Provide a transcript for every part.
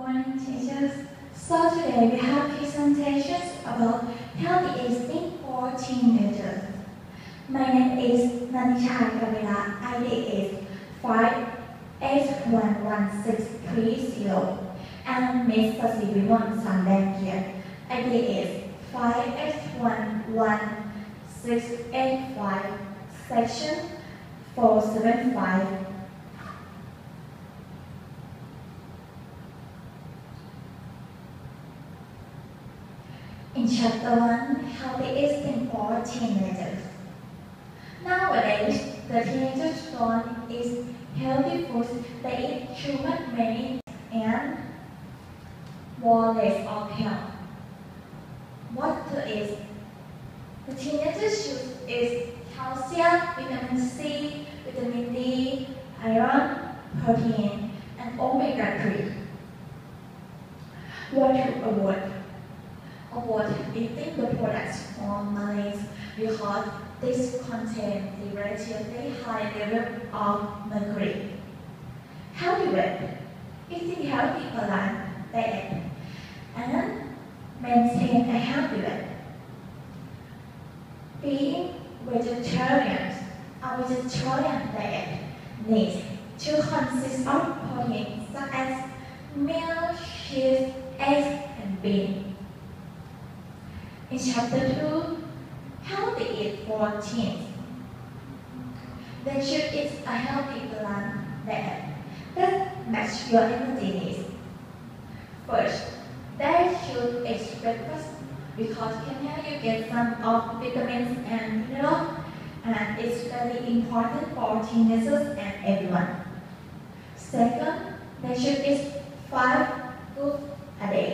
morning, teachers. So today we have presentations about healthy eating for teenagers. My name is Nanisha Gavila. ID is 5811630. And Miss Sasiviwan Sandeng here. ID is 5811685, section 475. In Chapter 1, Healthy Eating for Teenagers. Nowadays, the teenagers want is healthy foods that eat sugar many and more less of health. What to eat? The teenagers should eat calcium, vitamin C, vitamin D, iron, protein, and omega-3. What to avoid? Avoid eating the products from maize because these contain the relatively high level of mercury. Healthy weight, eating healthy balanced diet, and maintain a healthy weight. Being vegetarian, a vegetarian diet needs to consist of protein such as milk, cheese, eggs, and beans. In Chapter 2, Healthy Eat for Teens. They should eat a healthy balanced diet that matches your energy needs. First, they should eat breakfast because it can help you get some of vitamins and minerals, and it's very important for teenagers and everyone. Second, they should eat 5 foods a day.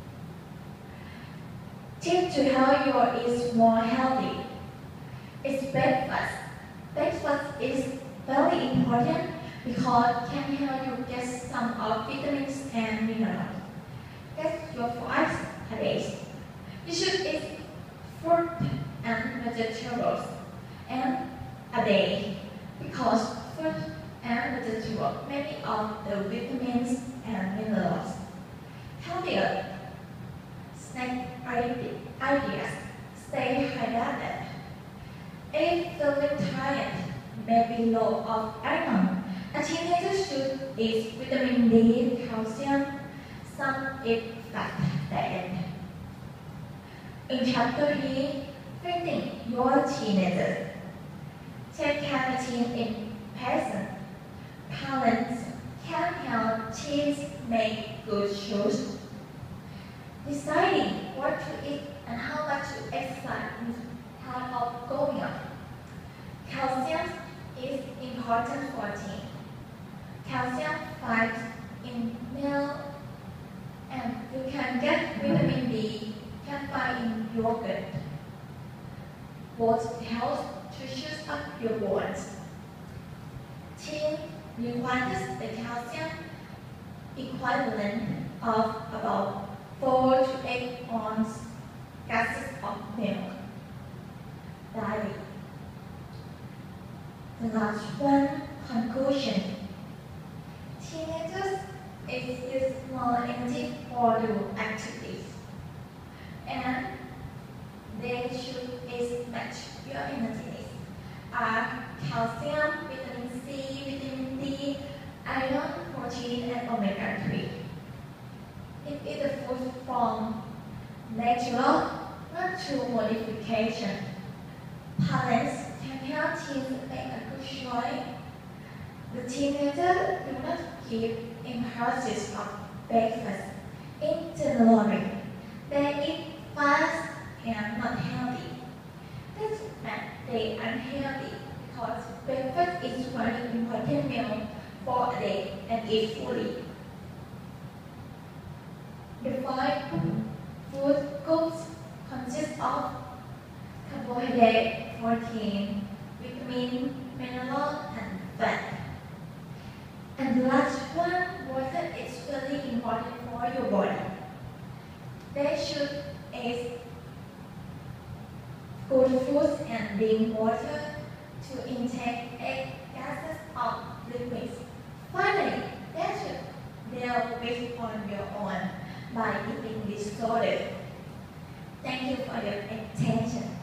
Tip to help you eat more healthy. It's breakfast. Breakfast is very important because it can help you get some of vitamins and minerals. Get your 5 a day. You should eat fruit and vegetables and a day because fruit and vegetables many of the vitamins and minerals. Healthier snack ideas. Stay hydrated. If feeling tired, maybe low of iron, a teenager should eat vitamin D, calcium, some eat fat diet. In Chapter 3, Feeding Your Teenagers. Take care of teen in person. Parents can help teens make good choices. Deciding what to eat and how much to exercise is part of growing up. Calcium is important for teens. Calcium finds in milk, and you can get vitamin D, can find in yogurt. Both help to choose up your bones. Teens requires the calcium equivalent of about 4 to 8 ounces glasses of milk daily. The last one, conclusion. Teenagers use more energy for the activities, and they should match your energy needs. Calcium, vitamin C, vitamin D, iron, protein, and omega-3. It is a food from natural, not through modification. Parents can help teens make a good choice. The teenagers do not keep impulses of breakfast. In general, they eat fast and not healthy. This makes they unhealthy because breakfast is one important meal for a day and eat fully. The 5 food groups consist of carbohydrate, protein, vitamin, mineral, and fat. And the last one, water is very important for your body. They should eat good foods and drink water to intake 8 gases of liquids. Finally, they yourself based on your own by eating this soda. Thank you for your attention.